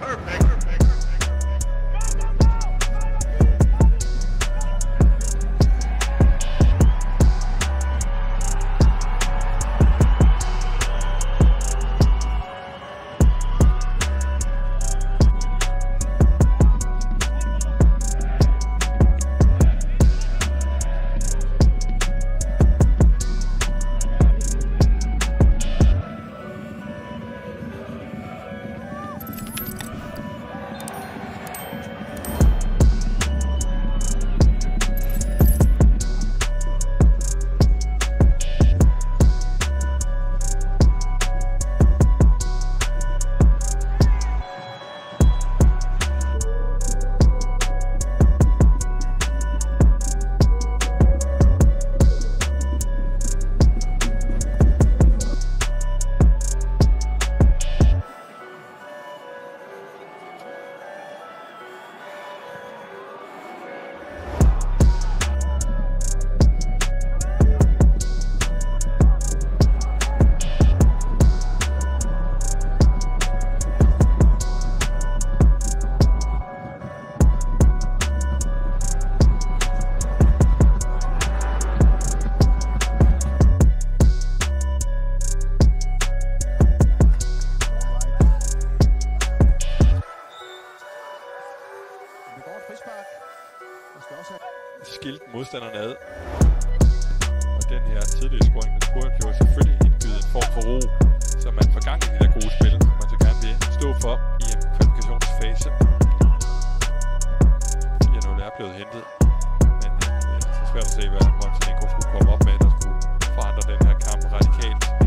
Skilte modstanderne ad. Og den her tidlige scoring, den burde jo selvfølgelig indgyde en form for ro, så man får gang i de der gode spil, som man så gerne vil stå for i en kvalifikationsfase. 4-0 er blevet hentet, men det er så svært at se, hvad Montenegro skulle komme op med, der skulle forandre den her kamp radikalt.